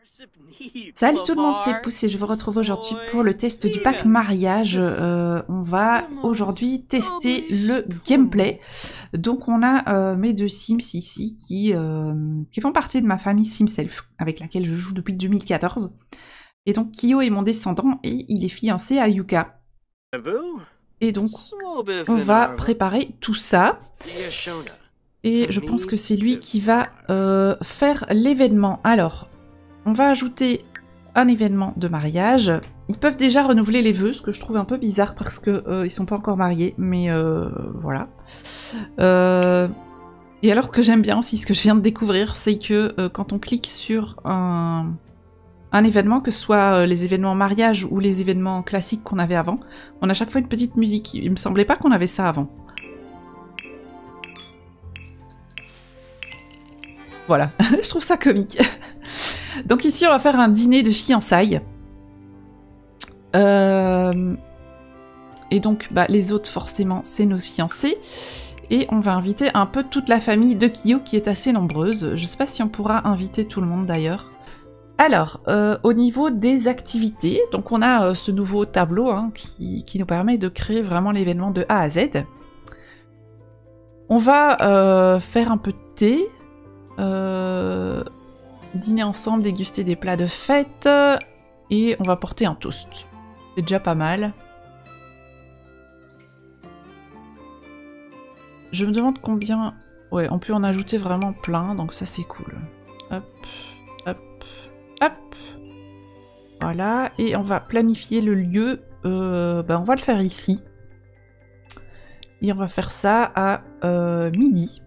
Salut tout le monde, c'est Poussé, je vous retrouve aujourd'hui pour le test du pack mariage. On va aujourd'hui tester le gameplay. Donc on a mes deux Sims ici qui font partie de ma famille Simself, avec laquelle je joue depuis 2014. Et donc Kyo est mon descendant et il est fiancé à Yuka. Et donc on va préparer tout ça. Et je pense que c'est lui qui va faire l'événement. Alors, on va ajouter un événement de mariage. Ils peuvent déjà renouveler les vœux, ce que je trouve un peu bizarre parce que ils sont pas encore mariés, mais voilà. Et alors, ce que j'aime bien aussi, ce que je viens de découvrir, c'est que quand on clique sur un événement, que ce soit les événements mariage ou les événements classiques qu'on avait avant, on a chaque fois une petite musique. Il me semblait pas qu'on avait ça avant. Voilà, je trouve ça comique. Donc ici, on va faire un dîner de fiançailles. Et donc, les autres, forcément, c'est nos fiancés. Et on va inviter un peu toute la famille de Kyo, qui est assez nombreuse. Je sais pas si on pourra inviter tout le monde, d'ailleurs. Alors, au niveau des activités, donc on a ce nouveau tableau qui nous permet de créer vraiment l'événement de A à Z. On va faire un peu de thé. Dîner ensemble, déguster des plats de fête et on va porter un toast. C'est déjà pas mal. Je me demande combien... Ouais, on peut en ajouter vraiment plein, donc ça c'est cool. Hop, hop, hop. Voilà, et on va planifier le lieu. On va le faire ici. Et on va faire ça à midi.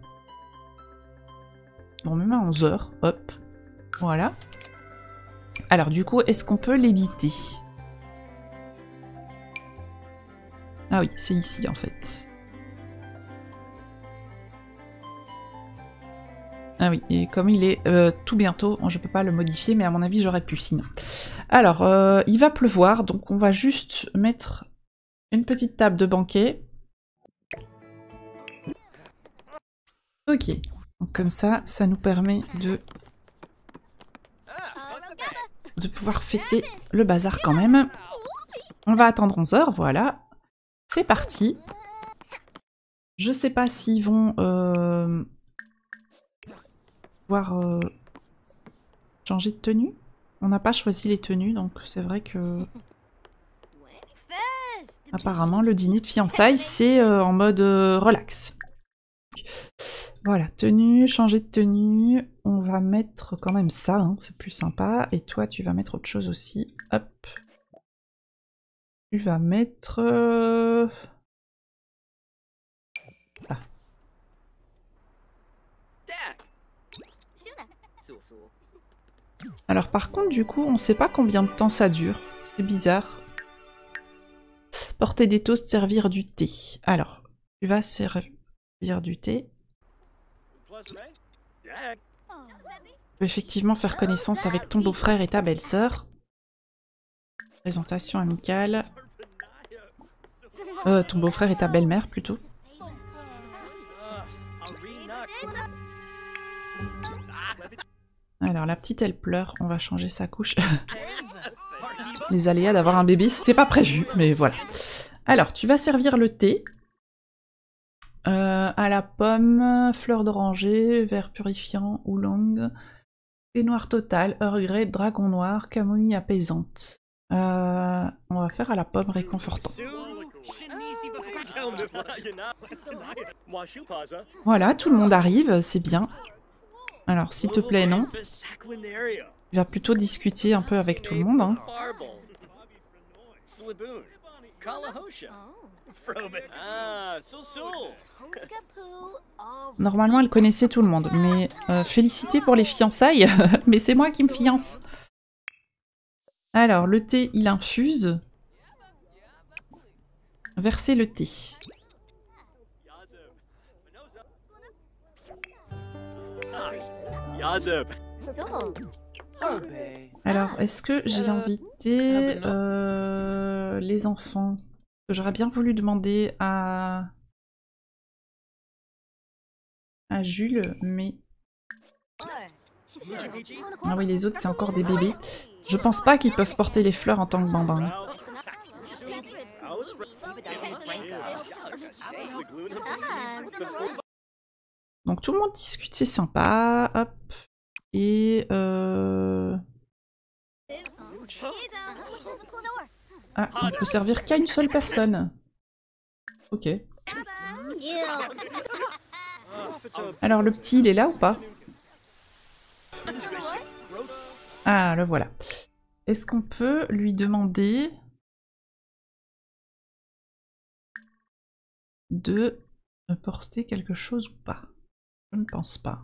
Bon, même à 11h, hop. Voilà. Alors du coup, est-ce qu'on peut l'éditer? Ah oui, c'est ici en fait. Ah oui, et comme il est tout bientôt, je peux pas le modifier, mais à mon avis j'aurais pu sinon. Alors, il va pleuvoir, donc on va juste mettre une petite table de banquet. Ok. Donc comme ça nous permet de pouvoir fêter le bazar quand même. On va attendre 11h, voilà. C'est parti. Je sais pas s'ils vont pouvoir changer de tenue. On n'a pas choisi les tenues, donc c'est vrai que... Apparemment, le dîner de fiançailles, c'est en mode relax. Voilà, tenue, changer de tenue. On va mettre quand même ça, c'est plus sympa. Et toi, tu vas mettre autre chose aussi. Hop. Tu vas mettre... ça. Alors par contre, du coup, on sait pas combien de temps ça dure. C'est bizarre. Porter des toasts, servir du thé. Alors, tu vas servir du thé. Tu peux effectivement faire connaissance avec ton beau-frère et ta belle-sœur. Présentation amicale. Ton beau-frère et ta belle-mère plutôt. Alors la petite elle pleure, on va changer sa couche. Les aléas d'avoir un bébé, c'était pas prévu, mais voilà. Alors tu vas servir le thé. À la pomme, fleur d'oranger, verre purifiant, oolong, thé noir total, Earl Grey, dragon noir, camomille apaisante. On va faire à la pomme réconfortant. Voilà, tout le monde arrive, c'est bien. Alors, s'il te plaît, non. Tu vas plutôt discuter un peu avec tout le monde. Normalement, elle connaissait tout le monde, mais félicité pour les fiançailles, mais c'est moi qui me fiance. Alors, le thé, il infuse. Verser le thé. Alors, est-ce que j'ai invité les enfants? J'aurais bien voulu demander à Jules, mais Ah oui, les autres, c'est encore des bébés. Je pense pas qu'ils peuvent porter les fleurs en tant que bambins. Donc tout le monde discute, c'est sympa. Hop. Et ah, on peut servir qu'à une seule personne. Ok. Alors le petit, il est là ou pas? Ah, le voilà. Est-ce qu'on peut lui demander de porter quelque chose ou pas? Je ne pense pas.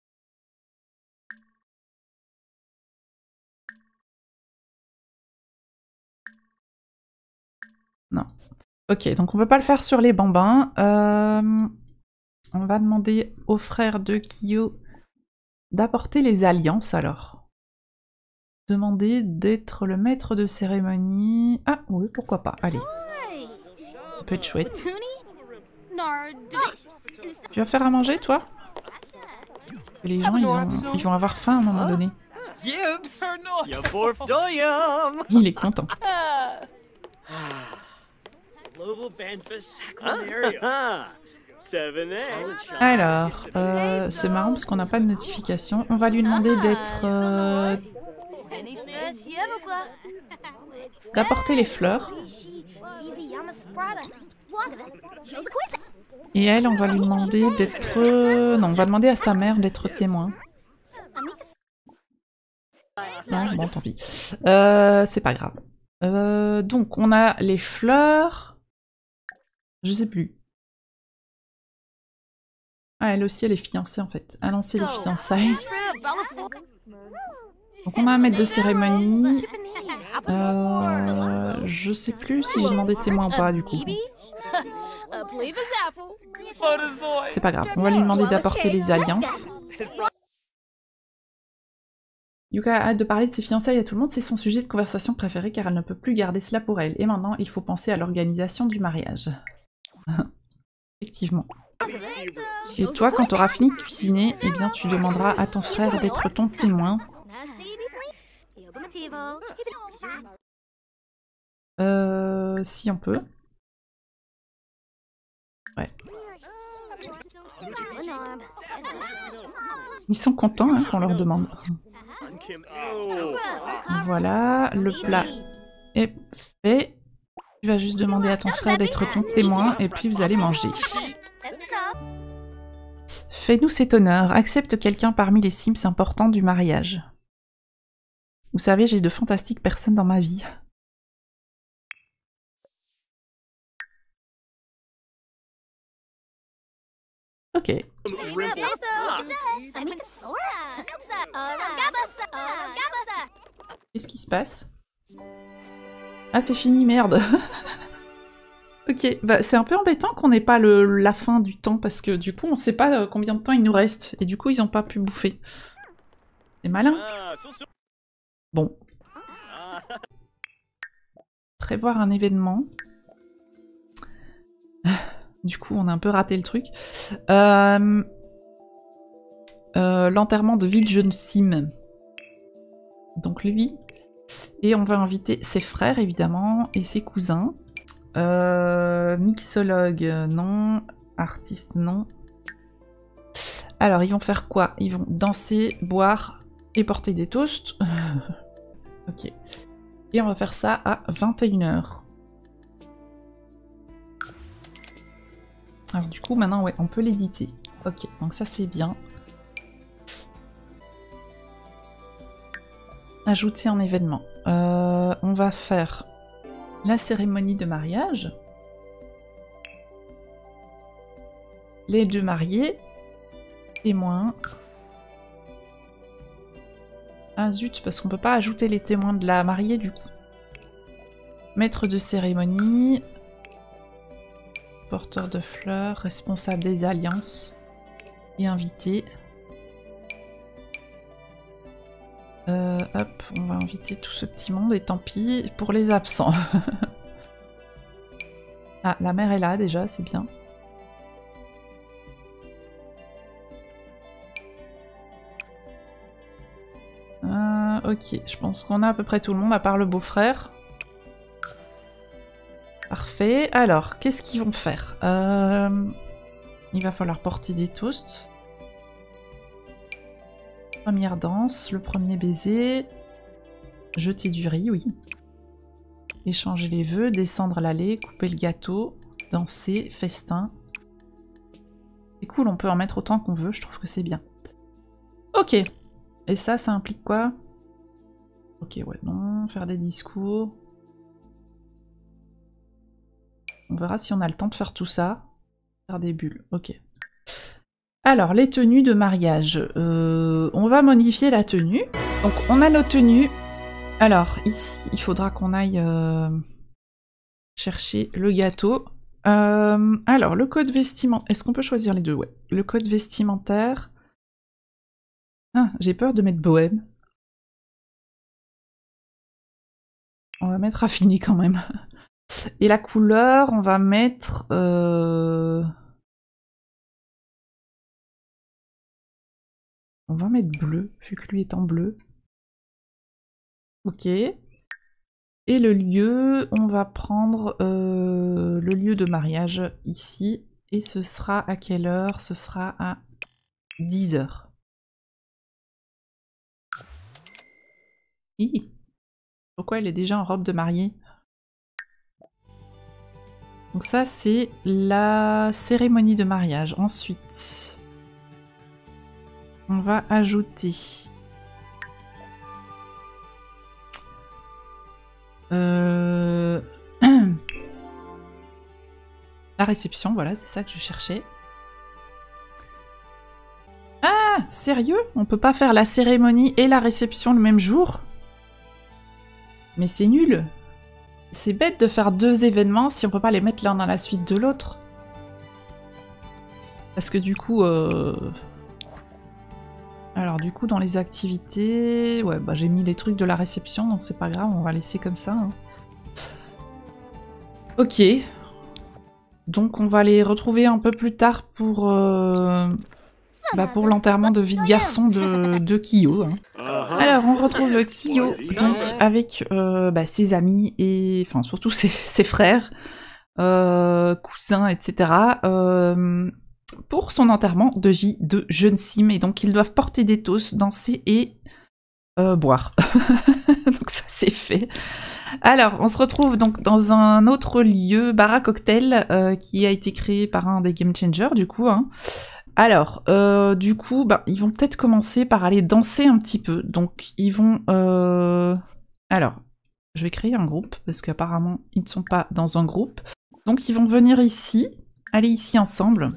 Non. Ok, donc on peut pas le faire sur les bambins. On va demander au frère de Kyo d'apporter les alliances alors. Demander d'être le maître de cérémonie. Ah oui, pourquoi pas, allez. Ça peut être chouette. Tu vas faire à manger, toi? Les gens, ils vont avoir faim à un moment donné. Il est content. Alors, c'est marrant parce qu'on n'a pas de notification. On va lui demander d'être... d'apporter les fleurs. Et elle, on va lui demander d'être... Non, on va demander à sa mère d'être témoin. Non, bon, tant pis. C'est pas grave. Donc, on a les fleurs... Je sais plus. Ah, elle aussi, elle est fiancée en fait. Annoncer les fiançailles. Donc on a un maître de cérémonie. Je sais plus si j'ai demandé témoin ou pas du coup. C'est pas grave, on va lui demander d'apporter les alliances. Yuka a hâte de parler de ses fiançailles à tout le monde, c'est son sujet de conversation préféré car elle ne peut plus garder cela pour elle. Et maintenant, il faut penser à l'organisation du mariage. Effectivement. Et toi, quand tu auras fini de cuisiner, eh bien, tu demanderas à ton frère d'être ton témoin. Si on peut. Ouais. Ils sont contents hein, qu'on leur demande. Voilà, le plat est fait. Tu vas juste demander à ton frère d'être ton témoin et puis vous allez manger. Fais-nous cet honneur. Accepte quelqu'un parmi les Sims importants du mariage. Vous savez, j'ai de fantastiques personnes dans ma vie. Ok. Qu'est-ce qui se passe? Ah, c'est fini, merde. Ok, bah, c'est un peu embêtant qu'on n'ait pas la fin du temps, parce que du coup, on sait pas combien de temps il nous reste, et du coup, ils ont pas pu bouffer. C'est malin. Bon. Prévoir un événement. Du coup, on a un peu raté le truc. L'enterrement de vie de jeune Sim. Donc lui. Et on va inviter ses frères, évidemment, et ses cousins. Mixologue, non. Artiste, non. Alors, ils vont faire quoi? Ils vont danser, boire et porter des toasts. Ok. Et on va faire ça à 21h. Alors du coup, maintenant, ouais, on peut l'éditer. Ok, donc ça c'est bien. Ajouter un événement. On va faire la cérémonie de mariage. Les deux mariés. Témoins. Ah zut, parce qu'on peut pas ajouter les témoins de la mariée du coup. Maître de cérémonie. Porteur de fleurs. Responsable des alliances. Et invité. Hop, on va inviter tout ce petit monde et tant pis pour les absents. Ah, la mère est là déjà, c'est bien. Ok, je pense qu'on a à peu près tout le monde, à part le beau-frère. Parfait. Alors, qu'est-ce qu'ils vont faire? Il va falloir porter des toasts. Première danse, le premier baiser. Jeter du riz, oui. Échanger les vœux, descendre l'allée, couper le gâteau, danser, festin. C'est cool, on peut en mettre autant qu'on veut, je trouve que c'est bien. Ok. Et ça implique quoi? Ok, ouais, non, faire des discours. On verra si on a le temps de faire tout ça. Faire des bulles, ok. Alors, les tenues de mariage. On va modifier la tenue. Donc, on a nos tenues. Alors, ici, il faudra qu'on aille chercher le gâteau. Alors, le code vestimentaire... Est-ce qu'on peut choisir les deux? Ouais. Le code vestimentaire... Ah, j'ai peur de mettre bohème. On va mettre raffiné quand même. Et la couleur, on va mettre... On va mettre bleu, vu que lui est en bleu. Ok. Et le lieu, on va prendre le lieu de mariage ici. Et ce sera à quelle heure? Ce sera à 10 h. Hi. Pourquoi elle est déjà en robe de mariée? Donc ça, c'est la cérémonie de mariage. Ensuite, on va ajouter... la réception, voilà, c'est ça que je cherchais. Ah, sérieux? On peut pas faire la cérémonie et la réception le même jour? Mais c'est nul! C'est bête de faire deux événements si on peut pas les mettre l'un dans la suite de l'autre. Parce que du coup... Alors du coup, dans les activités... Ouais, bah j'ai mis les trucs de la réception, donc c'est pas grave, on va laisser comme ça. Hein. Ok. Donc on va les retrouver un peu plus tard pour l'enterrement de vie de garçon de Kyo. Hein. Alors on retrouve Kyo donc avec ses amis et enfin surtout ses frères, cousins, etc. Pour son enterrement de vie de jeune sim et donc ils doivent porter des toasts, danser et boire. Donc ça c'est fait. Alors, on se retrouve donc dans un autre lieu, bar à cocktail, qui a été créé par un des Game Changers, du coup. Hein. Alors, du coup, ils vont peut-être commencer par aller danser un petit peu. Donc, ils vont... Alors, je vais créer un groupe, parce qu'apparemment, ils ne sont pas dans un groupe. Donc, ils vont venir ici, aller ici ensemble.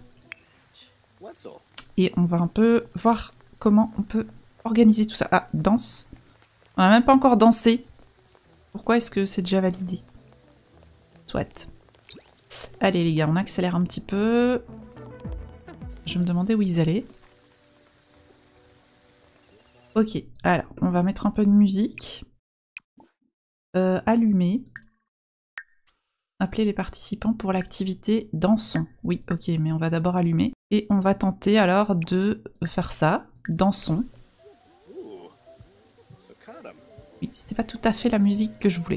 Et on va un peu voir comment on peut organiser tout ça. Ah, danse. On n'a même pas encore dansé. Pourquoi est-ce que c'est déjà validé? Soit. Allez les gars, on accélère un petit peu. Je me demandais où ils allaient. Ok, alors on va mettre un peu de musique. Allumer. Appeler les participants pour l'activité dansons. Oui, ok, mais on va d'abord allumer. Et on va tenter alors de faire ça. Dansons. Oui, c'était pas tout à fait la musique que je voulais.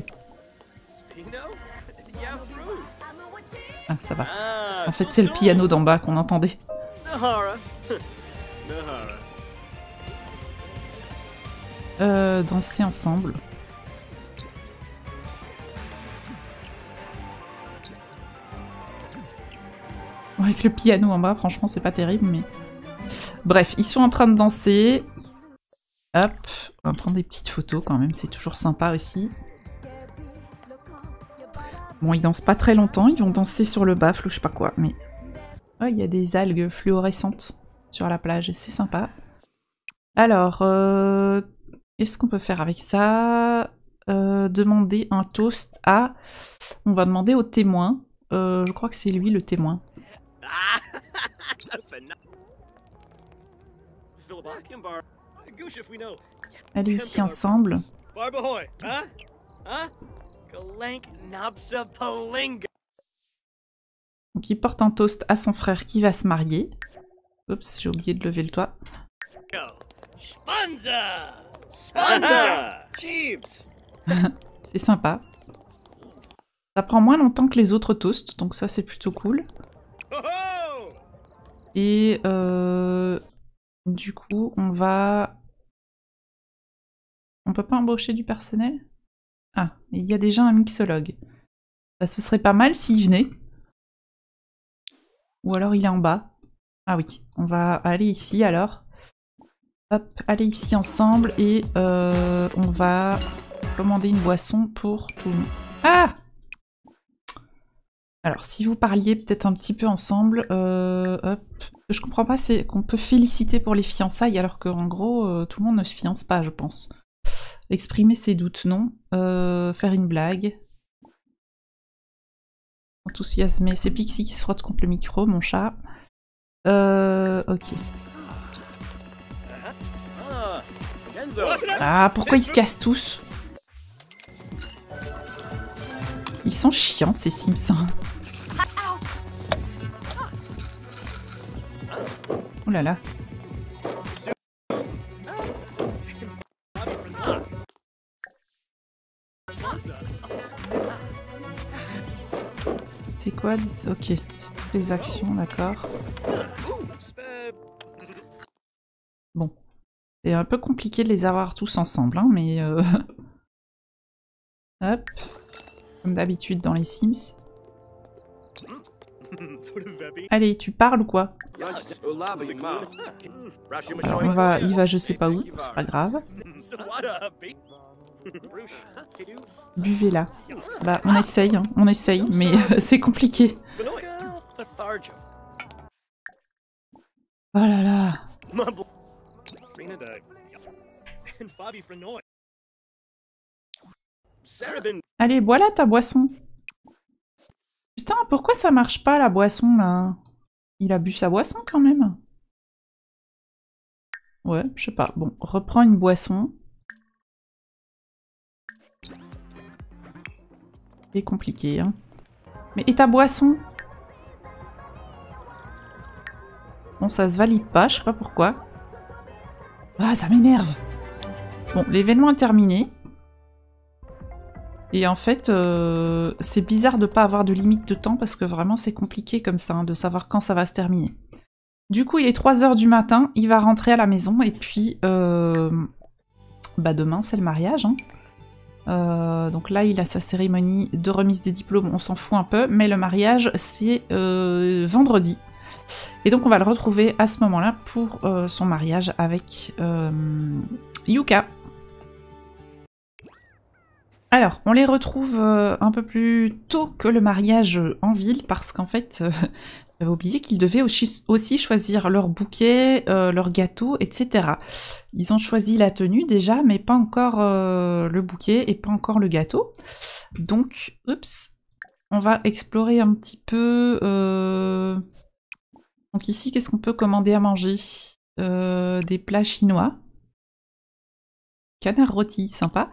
Ah, ça va. En fait, c'est le piano d'en bas qu'on entendait. Danser ensemble. Avec le piano en bas, franchement, c'est pas terrible, mais... Bref, ils sont en train de danser. Hop, on va prendre des petites photos quand même, c'est toujours sympa aussi. Bon, ils dansent pas très longtemps, ils vont danser sur le baffle ou je sais pas quoi, mais... Oh, il y a des algues fluorescentes sur la plage, c'est sympa. Alors, qu'est-ce qu'on peut faire avec ça? Demander un toast à... On va demander au témoin. Je crois que c'est lui le témoin. Allez ici ensemble. Donc il porte un toast à son frère qui va se marier. Oups, j'ai oublié de lever le toit. C'est sympa. Ça prend moins longtemps que les autres toasts, donc ça c'est plutôt cool. Et du coup, on va... On peut pas embaucher du personnel? Ah, il y a déjà un mixologue. Bah, ce serait pas mal s'il venait. Ou alors il est en bas. Ah oui, on va aller ici alors. Hop, aller ici ensemble et on va commander une boisson pour tout le monde. Ah! Alors, si vous parliez peut-être un petit peu ensemble, hop. Ce que je comprends pas, c'est qu'on peut féliciter pour les fiançailles alors qu'en gros, tout le monde ne se fiance pas, je pense. Exprimer ses doutes, non. Faire une blague. Enthousiasmer, c'est Pixie qui se frotte contre le micro, mon chat. Ok. Ah, pourquoi ils se cassent tous? Ils sont chiants, ces Sims. Oh là là. C'est quoi? Ok, c'est toutes les actions, d'accord. Bon. C'est un peu compliqué de les avoir tous ensemble, hein, mais... Hop. Comme d'habitude dans les Sims. Allez, tu parles ou quoi? Alors on va... Il va je sais pas où, c'est pas grave. Buvez là. Bah on essaye, mais c'est compliqué. Oh là là. Allez, bois là ta boisson. Putain, pourquoi ça marche pas la boisson là? Il a bu sa boisson quand même. Ouais, je sais pas. Bon, reprends une boisson. C'est compliqué, hein. Mais et ta boisson? Bon, ça se valide pas, je sais pas pourquoi. Ah, ça m'énerve. Bon, l'événement est terminé. Et en fait, c'est bizarre de pas avoir de limite de temps parce que vraiment c'est compliqué comme ça, hein, de savoir quand ça va se terminer. Du coup, il est 3 h du matin, il va rentrer à la maison et puis bah demain c'est le mariage. Hein. Donc là, il a sa cérémonie de remise des diplômes, on s'en fout un peu, mais le mariage c'est vendredi. Et donc on va le retrouver à ce moment-là pour son mariage avec Yuka. Alors, on les retrouve un peu plus tôt que le mariage en ville, parce qu'en fait, j'avais oublié qu'ils devaient aussi choisir leur bouquet, leur gâteau, etc. Ils ont choisi la tenue déjà, mais pas encore le bouquet et pas encore le gâteau. Donc, oups, on va explorer un petit peu... Donc ici, qu'est-ce qu'on peut commander à manger? Des plats chinois. Canard rôti, sympa.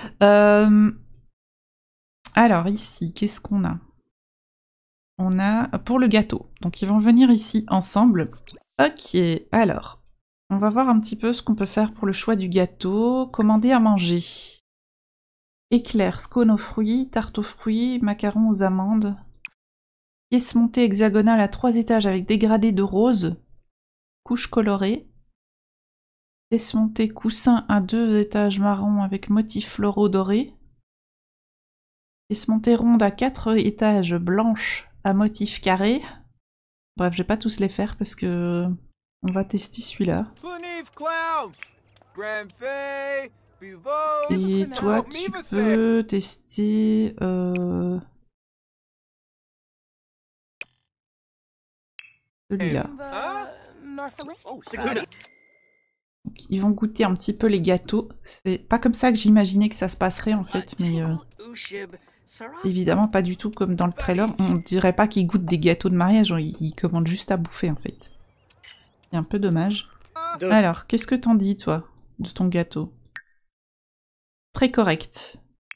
Alors ici, qu'est-ce qu'on a? On a pour le gâteau. Donc ils vont venir ici ensemble. Ok, alors. On va voir un petit peu ce qu'on peut faire pour le choix du gâteau. Commander à manger. Éclair, scone aux fruits, tarte aux fruits, macarons aux amandes. Pièce montée hexagonale à 3 étages avec dégradé de rose. Couche colorée. Pièce montée coussin à 2 étages marron avec motifs floraux dorés. Pièce montée ronde à 4 étages blanche à motif carré. Bref, je vais pas tous les faire parce que on va tester celui-là. Et toi, tu peux tester... celui-là. Donc, ils vont goûter un petit peu les gâteaux. C'est pas comme ça que j'imaginais que ça se passerait en fait, mais évidemment pas du tout comme dans le trailer. On dirait pas qu'ils goûtent des gâteaux de mariage, ils commandent juste à bouffer en fait. C'est un peu dommage. Alors, qu'est-ce que t'en dis toi, de ton gâteau? Très correct.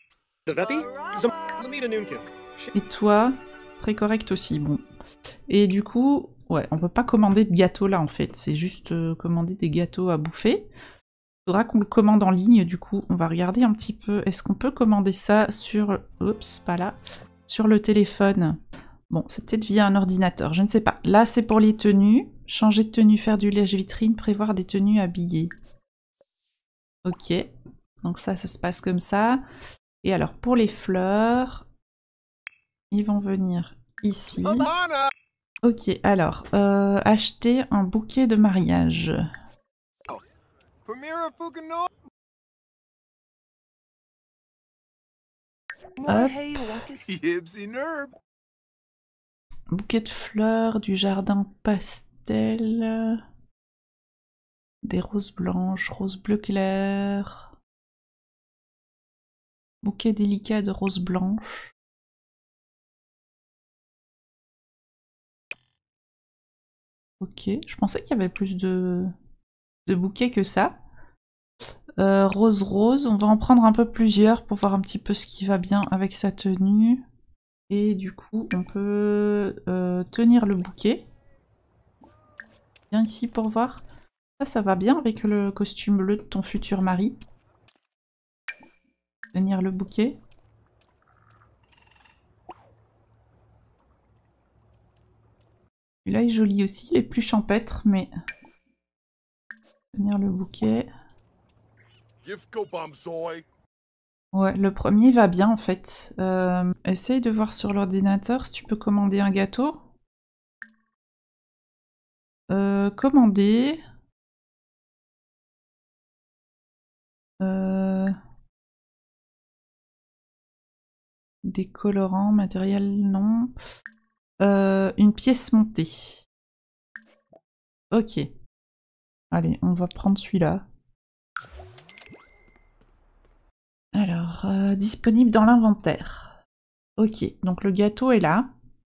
Et toi? Très correct aussi, bon. Et du coup... Ouais, on peut pas commander de gâteau là en fait, c'est juste commander des gâteaux à bouffer. Faudra qu'on le commande en ligne, du coup. On va regarder un petit peu. Est-ce qu'on peut commander ça sur... Oups, pas là. Sur le téléphone. Bon, c'est peut-être via un ordinateur, je ne sais pas. Là, c'est pour les tenues. Changer de tenue, faire du lèche-vitrine, prévoir des tenues habillées. Ok. Donc ça se passe comme ça. Et alors, pour les fleurs, ils vont venir ici. Ok, alors, acheter un bouquet de mariage. Hop. Bouquet de fleurs, du jardin pastel, des roses blanches, roses bleu clair, bouquet délicat de roses blanches. Ok, je pensais qu'il y avait plus de bouquets que ça. Rose rose, on va en prendre un peu plusieurs pour voir un petit peu ce qui va bien avec sa tenue. Et du coup, on peut tenir le bouquet. Viens ici pour voir. Ça va bien avec le costume bleu de ton futur mari. Tenir le bouquet. Celui-là est joli aussi, il est plus champêtre, mais... Tenir le bouquet. Ouais, le premier va bien en fait. Essaye de voir sur l'ordinateur si tu peux commander un gâteau. Commander. Des colorants, matériel, non. Une pièce montée. Ok. Allez, on va prendre celui-là. Alors, disponible dans l'inventaire. Ok, donc le gâteau est là.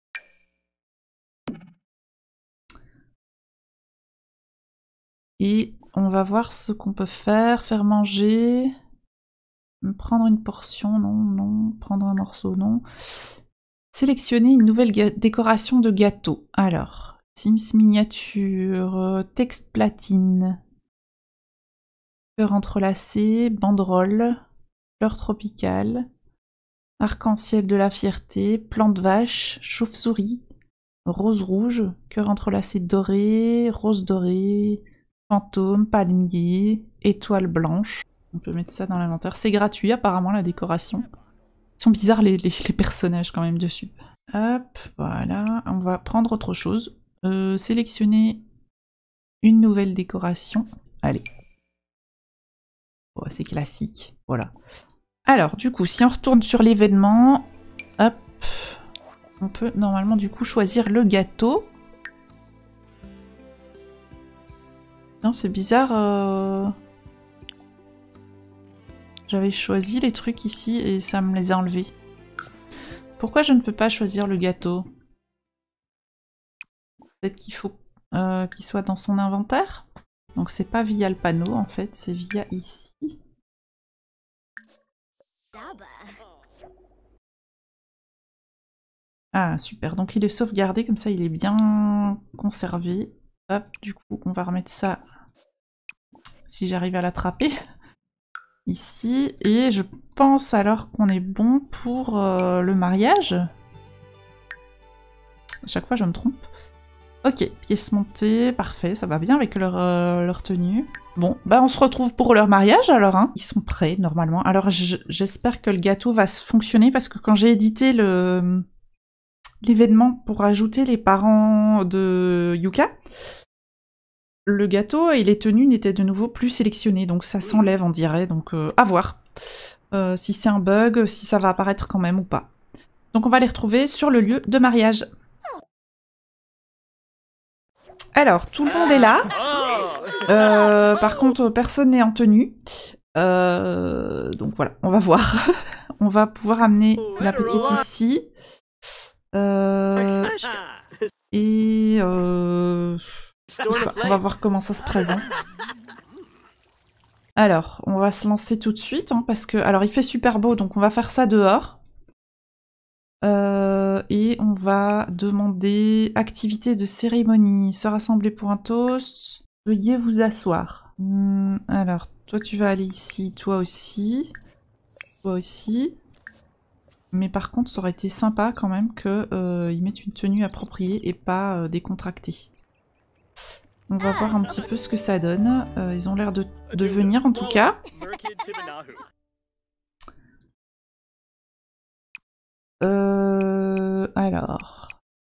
Et on va voir ce qu'on peut faire. Faire manger. Prendre une portion, non, non. Prendre un morceau, non. Sélectionner une nouvelle décoration de gâteau. Alors, Sims miniature, texte platine. Cœur entrelacé, banderole, fleurs tropicales, arc-en-ciel de la fierté, plante vache, chauve-souris, rose rouge, cœur entrelacé doré, rose dorée, fantôme, palmier, étoile blanche. On peut mettre ça dans l'inventaire. C'est gratuit apparemment la décoration. Ils sont bizarres les personnages quand même dessus. Hop, voilà. On va prendre autre chose. Sélectionner une nouvelle décoration. Allez. Oh, c'est classique. Voilà. Alors, du coup, si on retourne sur l'événement, hop, on peut normalement du coup choisir le gâteau. Non, c'est bizarre. J'avais choisi les trucs ici et ça me les a enlevés. Pourquoi je ne peux pas choisir le gâteau? Peut-être qu'il faut qu'il soit dans son inventaire. Donc c'est pas via le panneau en fait, c'est via ici. Ah super, donc il est sauvegardé, comme ça il est bien conservé. Hop, du coup on va remettre ça, si j'arrive à l'attraper, ici. Et je pense alors qu'on est bon pour le mariage. À chaque fois je me trompe. Ok, pièces montées, parfait, ça va bien avec leur tenue. Bon, bah on se retrouve pour leur mariage alors, hein. Ils sont prêts normalement. Alors j'espère que le gâteau va fonctionner parce que quand j'ai édité l'événement pour ajouter les parents de Yuka, le gâteau et les tenues n'étaient de nouveau plus sélectionnés, donc ça s'enlève on dirait, donc à voir. Si c'est un bug, si ça va apparaître quand même ou pas. Donc on va les retrouver sur le lieu de mariage. Alors, tout le monde est là. Par contre, personne n'est en tenue. Donc voilà, on va voir. On va pouvoir amener la petite ici. Et je sais pas, on va voir comment ça se présente. Alors, on va se lancer tout de suite, hein, parce que... Alors, il fait super beau, donc on va faire ça dehors. Et on va demander activité de cérémonie. Se rassembler pour un toast. Veuillez vous asseoir. Alors, toi tu vas aller ici, toi aussi. Toi aussi. Mais par contre, ça aurait été sympa quand même qu'ils mettent une tenue appropriée et pas décontractée. On va voir un petit peu ce que ça donne. Ils ont l'air de venir en tout cas. Alors...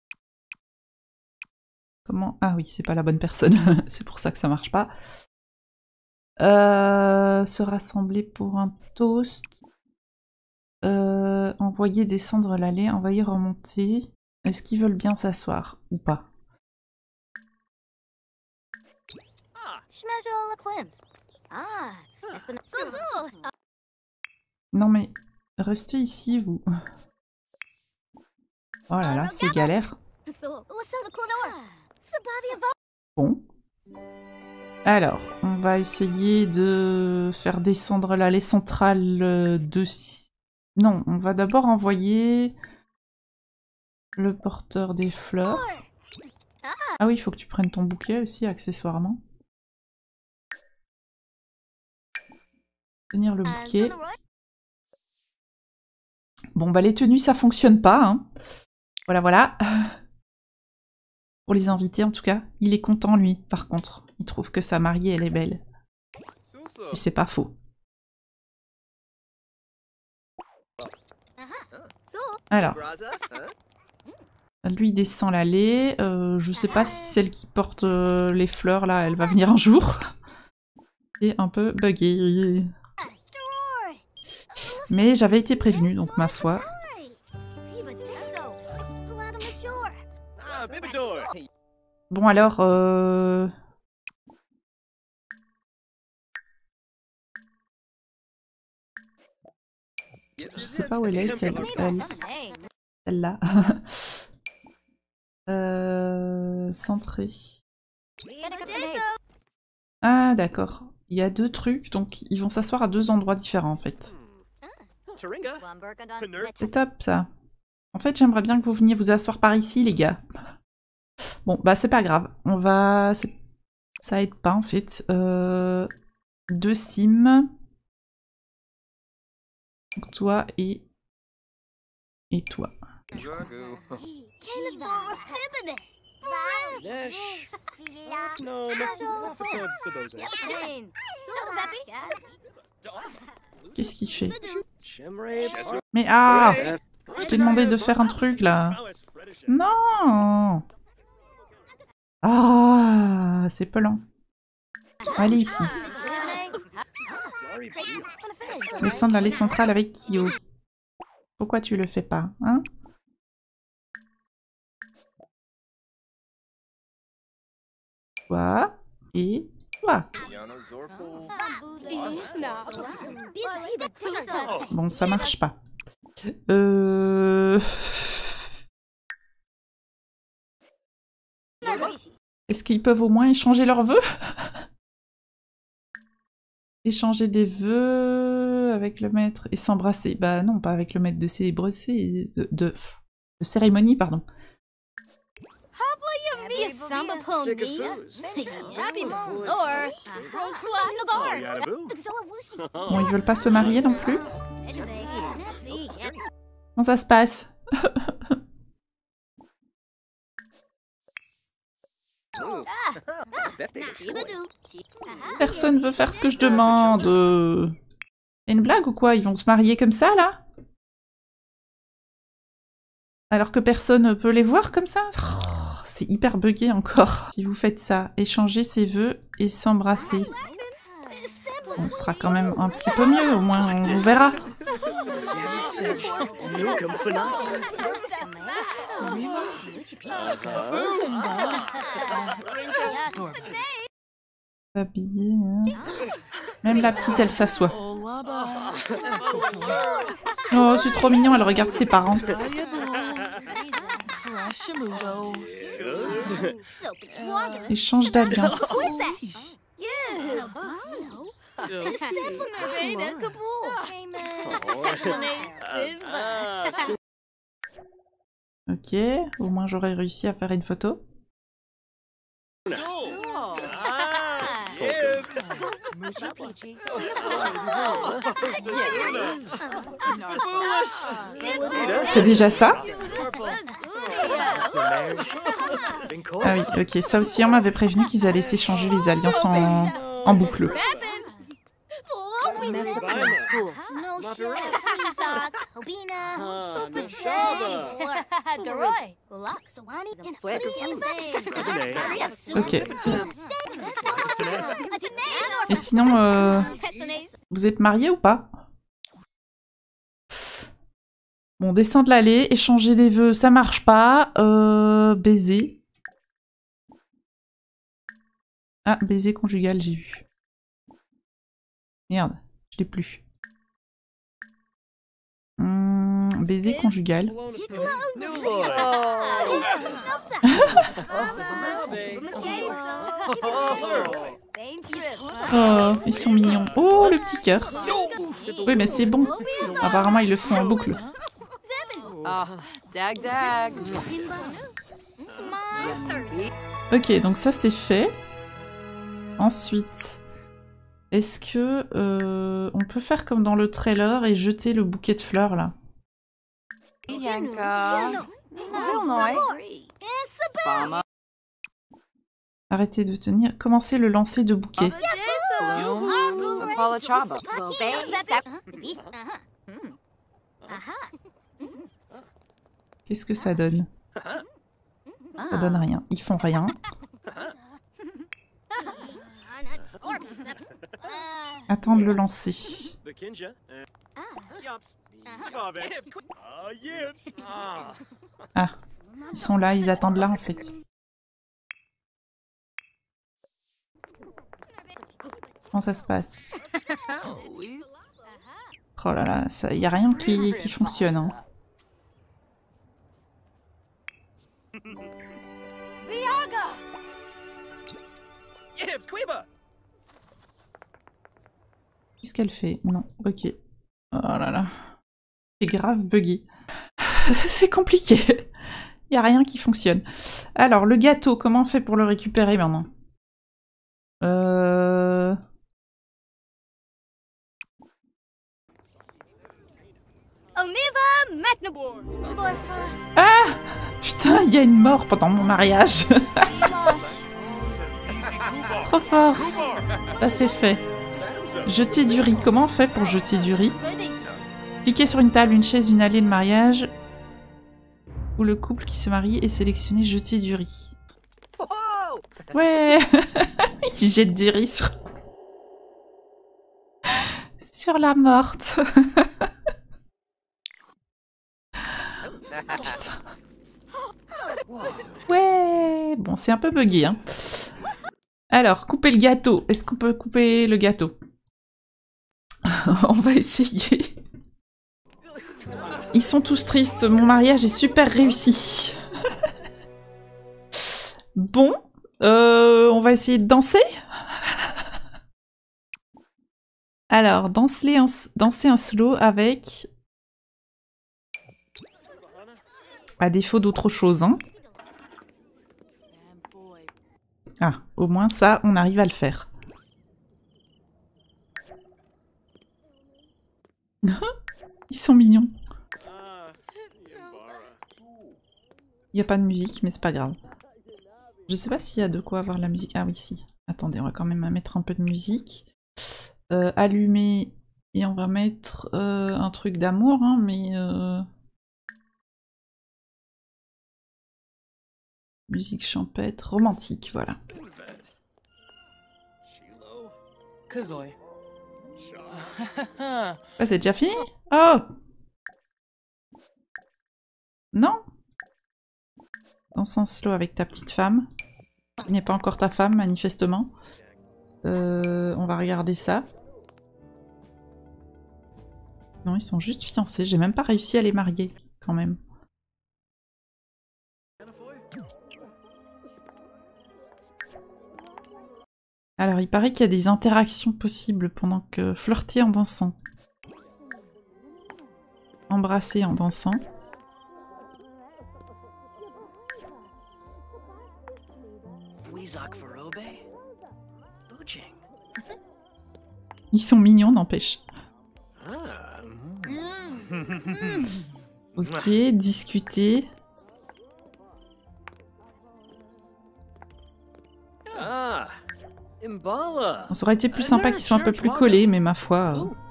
Comment... Ah oui, c'est pas la bonne personne. C'est pour ça que ça marche pas. Se rassembler pour un toast. Envoyer descendre l'allée. Envoyer remonter. Est-ce qu'ils veulent bien s'asseoir ou pas? Non mais, restez ici vous. Oh là là, c'est galère. Bon. Alors, on va essayer de faire descendre l'allée centrale de... Non, on va d'abord envoyer le porteur des fleurs. Ah oui, il faut que tu prennes ton bouquet aussi, accessoirement. Tenir le bouquet. Bon, bah les tenues, ça fonctionne pas. Hein. Voilà, voilà. Pour les invités, en tout cas. Il est content, lui, par contre. Il trouve que sa mariée, elle est belle. Et c'est pas faux. Alors. Lui descend l'allée. Je sais pas si celle qui porte les fleurs, là, elle va venir un jour. C'est un peu buggé. Mais j'avais été prévenue, donc ma foi. Bon alors... Je sais pas où elle est, celle-là. Centrée. Ah d'accord. Il y a deux trucs, donc ils vont s'asseoir à deux endroits différents en fait. C'est top ça. En fait j'aimerais bien que vous veniez vous asseoir par ici les gars. Bon bah c'est pas grave. On va... Ça aide pas en fait. Deux sims. Donc toi et toi. Qu'est-ce qu'il fait? Mais ah! Je t'ai demandé de faire un truc là. Non! Ah! C'est pelant. Allez ici. Descendre l'allée centrale avec Kyo. Pourquoi tu le fais pas, hein? Toi et toi. Bon, ça marche pas. Est-ce qu'ils peuvent au moins échanger leurs vœux? Échanger des vœux avec le maître et s'embrasser. Bah non, pas avec le maître de célébrer, de cérémonie, pardon. Bon, ils veulent pas se marier non plus. Comment ça se passe? Personne veut faire ce que je demande. C'est une blague ou quoi? Ils vont se marier comme ça, là? Alors que personne ne peut les voir comme ça? Oh, c'est hyper buggé encore. Si vous faites ça, échanger ses vœux et s'embrasser. On sera quand même un petit peu mieux, au moins on verra. Habillée, hein. Même la petite, elle s'assoit. Oh, c'est trop mignon, elle regarde ses parents. Échange d'alliance. Ok, au moins j'aurais réussi à faire une photo. C'est déjà ça? Ah oui, ok. Ça aussi, on m'avait prévenu qu'ils allaient s'échanger les alliances en boucle. Ok. Et sinon, vous êtes mariés ou pas? Bon, descendre l'allée, échanger des vœux, ça marche pas. Baiser. Ah, baiser conjugal, j'ai vu. Merde, je l'ai plus. Baiser conjugal. Oh, ils sont mignons. Oh, le petit cœur. Oui, mais c'est bon. Apparemment, ils le font en boucle. Ok, donc ça, c'est fait. Ensuite, est-ce que on peut faire comme dans le trailer et jeter le bouquet de fleurs, là? Arrêtez de tenir. Commencez le lancer de bouquet. Qu'est-ce que ça donne? Ça donne rien. Ils font rien. Attendre le lancer. Ah, ils sont là, ils attendent là en fait. Comment ça se passe? Oh là là, il n'y a rien qui fonctionne. Hein. Qu'est-ce qu'elle fait? Non, ok. Oh là là. C'est grave buggy. C'est compliqué. Il n'y a rien qui fonctionne. Alors, le gâteau, comment on fait pour le récupérer maintenant? Ah! Putain, il y a une mort pendant mon mariage. Trop fort. Ça c'est fait. Jeter du riz. Comment on fait pour jeter du riz? Cliquez sur une table, une chaise, une allée de mariage où le couple qui se marie est sélectionné jeter du riz. Ouais. Il jette du riz sur la morte. Putain. Ouais. Bon, c'est un peu bugué, hein. Alors, couper le gâteau. Est-ce qu'on peut couper le gâteau? On va essayer. Ils sont tous tristes. Mon mariage est super réussi. Bon. On va essayer de danser. Alors, danser un slow avec... À défaut d'autre chose, hein. Ah, au moins ça, on arrive à le faire. Ils sont mignons. Il n'y a pas de musique, mais c'est pas grave. Je sais pas s'il y a de quoi avoir la musique. Ah oui, si. Attendez, on va quand même mettre un peu de musique. Allumer, et on va mettre un truc d'amour, hein, mais... Musique champêtre, romantique, voilà. Ah, c'est déjà fini? Oh! Non? Danse en slow avec ta petite femme. Qui n'est pas encore ta femme, manifestement. On va regarder ça. Non, ils sont juste fiancés. J'ai même pas réussi à les marier, quand même. Alors, il paraît qu'il y a des interactions possibles pendant que flirter en dansant. Embrasser en dansant. Ils sont mignons, n'empêche. Ok, discuter. Ça aurait été plus sympa qu'ils soient un peu plus collés, mais ma foi...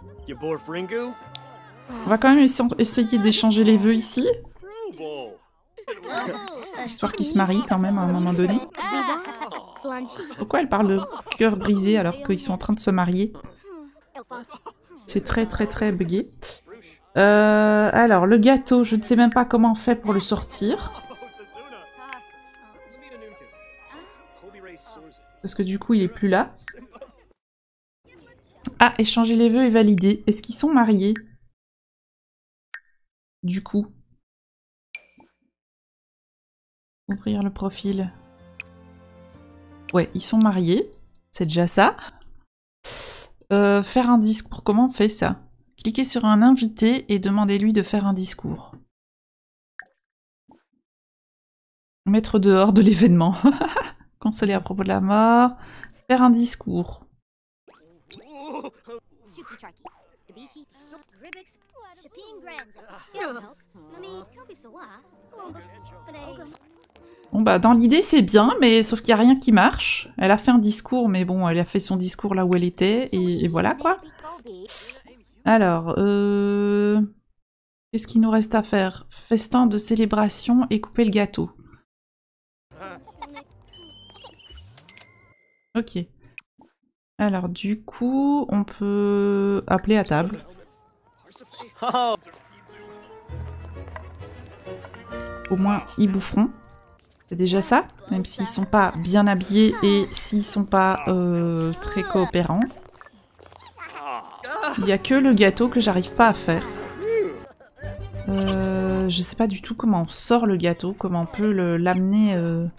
On va quand même essayer d'échanger les vœux ici. Histoire qu'ils se marient quand même à un moment donné. Pourquoi elle parle de cœur brisé alors qu'ils sont en train de se marier? C'est très très très bugué. Alors, le gâteau, je ne sais même pas comment on fait pour le sortir. Parce que du coup, il est plus là. Ah, échanger les vœux est validé. Est-ce qu'ils sont mariés? Du coup. Ouvrir le profil. Ouais, ils sont mariés. C'est déjà ça. Faire un discours. Comment on fait ça? Cliquez sur un invité et demandez-lui de faire un discours. Mettre dehors de l'événement. Consoler à propos de la mort. Faire un discours. Bon bah dans l'idée c'est bien, mais sauf qu'il n'y a rien qui marche. Elle a fait un discours, mais bon, elle a fait son discours là où elle était, et voilà quoi. Alors, qu'est-ce qu'il nous reste à faire? Festin de célébration et couper le gâteau. Ok. Alors du coup, on peut appeler à table. Au moins, ils boufferont. C'est déjà ça, même s'ils sont pas bien habillés et s'ils sont pas très coopérants. Il y a que le gâteau que j'arrive pas à faire. Je sais pas du tout comment on sort le gâteau, comment on peut l'amener...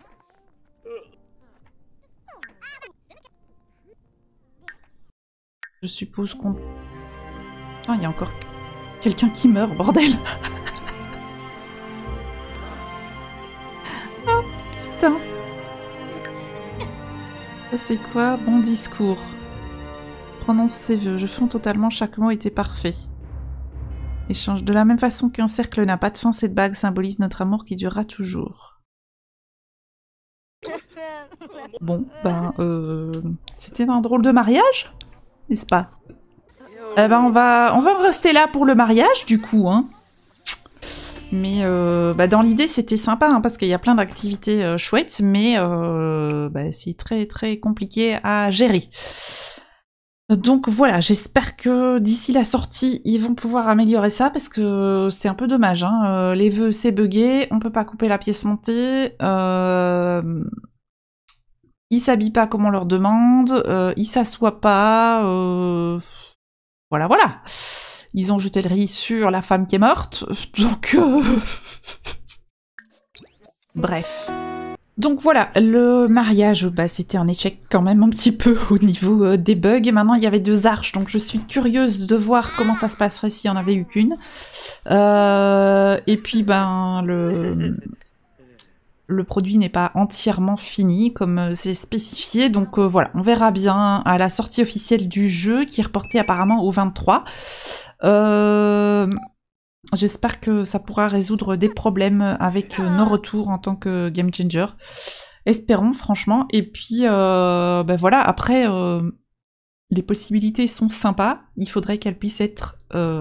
Je suppose qu'on... Ah, il y a encore quelqu'un qui meurt, bordel. Oh, putain. Ça c'est quoi? Bon discours. Prononce ses vœux. Je fonds totalement, chaque mot était parfait. Échange. De la même façon qu'un cercle n'a pas de fin, cette bague symbolise notre amour qui durera toujours. Bon, ben... C'était un drôle de mariage? N'est-ce pas? Eh ben on va rester là pour le mariage du coup, hein. Mais bah dans l'idée c'était sympa hein, parce qu'il y a plein d'activités chouettes, mais bah, c'est très très compliqué à gérer. Donc voilà, j'espère que d'ici la sortie ils vont pouvoir améliorer ça parce que c'est un peu dommage. Hein. Les vœux c'est bugué, on peut pas couper la pièce montée. Ils s'habillent pas comme on leur demande, ils s'assoient pas, voilà, voilà. Ils ont jeté le riz sur la femme qui est morte, donc... Bref. Donc voilà, le mariage, bah, c'était un échec quand même un petit peu au niveau des bugs, et maintenant il y avait 2 arches, donc je suis curieuse de voir comment ça se passerait s'il n'y en avait eu qu'une. Et puis, ben, le produit n'est pas entièrement fini, comme c'est spécifié, donc voilà, on verra bien à la sortie officielle du jeu, qui est reportée apparemment au 23. J'espère que ça pourra résoudre des problèmes avec nos retours en tant que Game Changer. Espérons, franchement. Et puis, ben voilà, après, les possibilités sont sympas. Il faudrait qu'elles puissent être...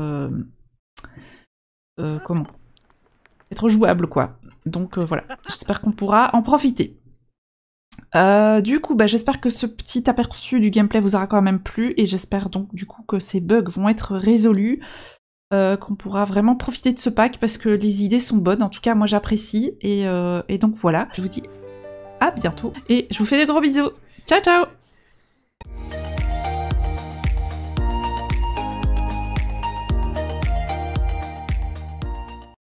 comment ? Être jouables, quoi. Donc voilà, j'espère qu'on pourra en profiter. Du coup, bah, j'espère que ce petit aperçu du gameplay vous aura quand même plu, et j'espère donc du coup que ces bugs vont être résolus, qu'on pourra vraiment profiter de ce pack, parce que les idées sont bonnes, en tout cas moi j'apprécie, et donc voilà, je vous dis à bientôt, et je vous fais des gros bisous. Ciao ciao!